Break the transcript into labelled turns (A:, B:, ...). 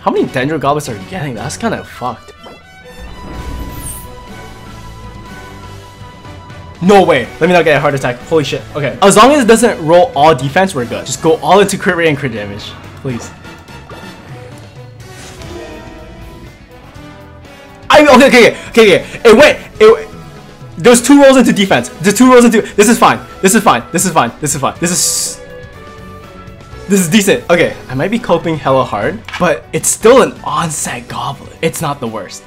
A: How many Dendro Goblets are you getting? That's kind of fucked. No way. Let me not get a heart attack. Holy shit. Okay. As long as it doesn't roll all defense, we're good. Just go all into crit rate and crit damage. Please. Okay. It went. There's 2 rolls into defense. There's 2 rolls into. This is fine. This is fine. This is fine. This is fine. This is decent. Okay. I might be coping hella hard, but it's still an onset goblet. It's not the worst.